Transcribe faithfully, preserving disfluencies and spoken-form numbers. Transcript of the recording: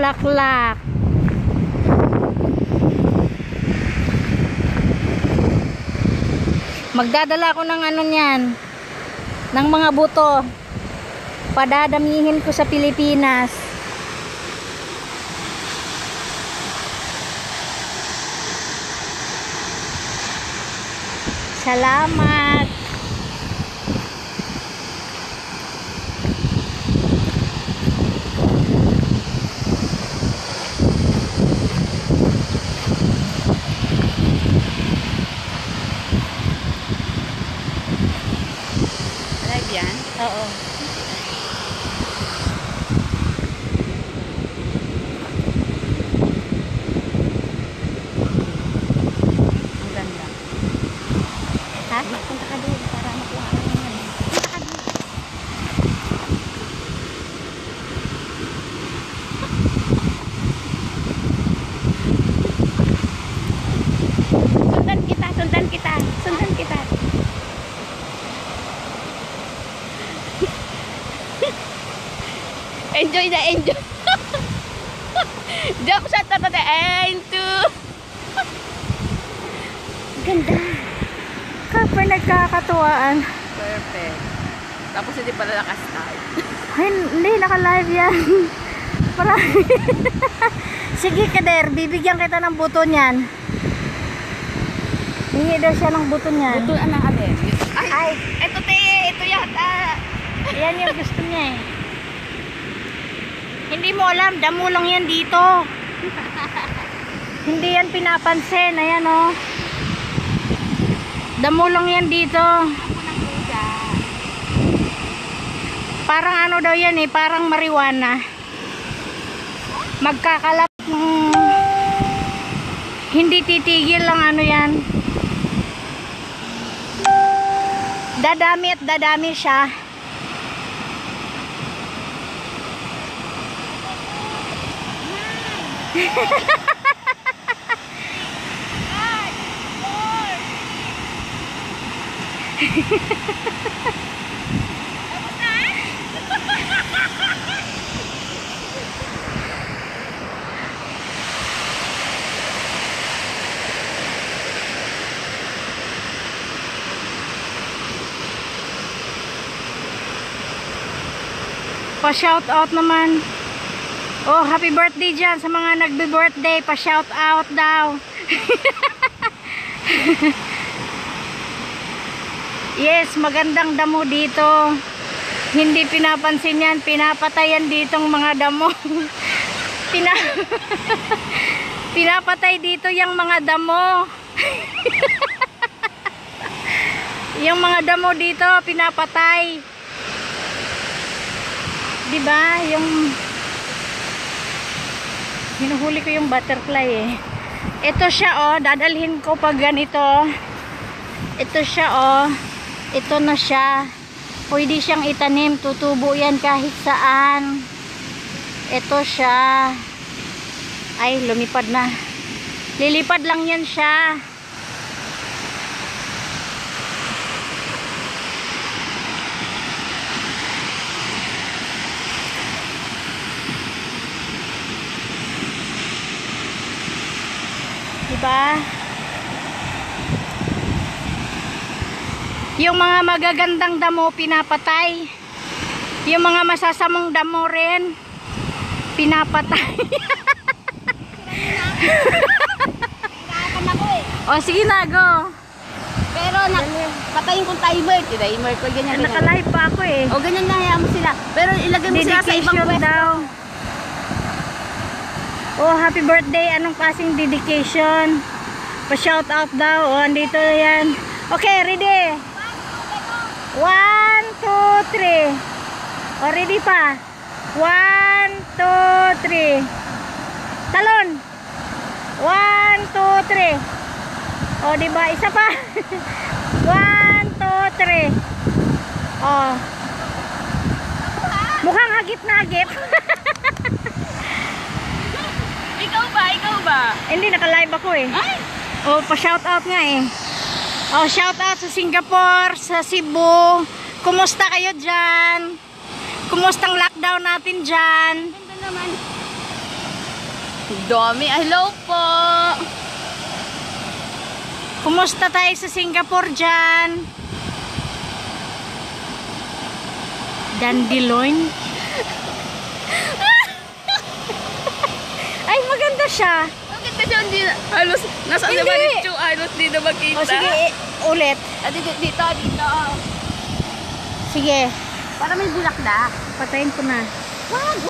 bulaklak. Magdadala ako ng ano niyan, ng mga buto. Padadamihin ko sa Pilipinas. Salamat. Live yan? Oo. Ang ganda. Ha? Punta ka doon para makuha ka naman. Punta ka doon. Sundan kita, sundan kita, sundan kita. Enjoy na enjoy. Joke sa tata na ento. Ganda. Kapag nagkakatuwaan. Perfect. Tapos hindi pala naka-start. Ay, hindi, naka-live yan. Marami. Sige, Kader, bibigyan kita ng buto niyan. Hingi daw siya ng buto niyan. Butuan ng alin. Ay, Ay, ito te, ito yata. yan yung gusto niya eh. Hindi mo alam, damo lang yan dito. Hindi yan pinapansin. Ayan o. Oh. Damo lang yan dito. Parang ano daw yan eh, parang marijuana. Magkakalap. Mm, hindi titigil lang ano yan. Dadami at dadami siya. Pa-shout out naman. Oh, happy birthday dyan sa mga nagbe-birthday. Pa-shout out daw. Yes, magandang damo dito. Hindi pinapansin yan. Pinapatayan ditong mga damo. Pina Pinapatay dito yung mga damo. Yung mga damo dito, pinapatay. Diba? Yung hinuhuli ko yung butterfly eh. Ito siya oh, dadalhin ko pag ganito. Ito siya oh. Ito na siya. Pwede siyang itanim, tutubo yan kahit saan. Ito siya. Ay, lumipad na. Lilipad lang yan siya. Diba? Yung mga magagandang damo pinapatay. Yung mga masasamong damo rin pinapatay. O sige na, go. Pero na, patayin kong timer. Timer ko ganyan. Naka-live pa ako eh. O ganyan na, hayaan mo sila. Pero ilagay mo sila sa ibang Dedication pwesto. daw. Oh, happy birthday. Anong klaseng dedication? Pa-shout out daw. Oh, andito yan. Okay, ready? One, two, three. Oh, ready pa? One, two, three. Talon. One, two, three. Oh, diba? Isa pa. One, two, three. Oh. Mukhang hagip na hagip. Ikaw ba? Ikaw ba? Hindi, naka-live ako eh. Ay! Oh, pa-shout out nga eh. Oh, shout out sa Singapore, sa Cebu. Kumusta kayo dyan? Kumustang lockdown natin dyan? Ganda naman. Dami. Hello po. Kumusta tayo sa Singapore dyan? Dandelion. Ay, maganda siya. Bakit na siya hindi na- halos nasa Hindi. naman yung chu- halos di na makita. O sige, i- ulit. Ah, dito, dito, dito. Sige, Para may bulak na. patayin ko na. Wag.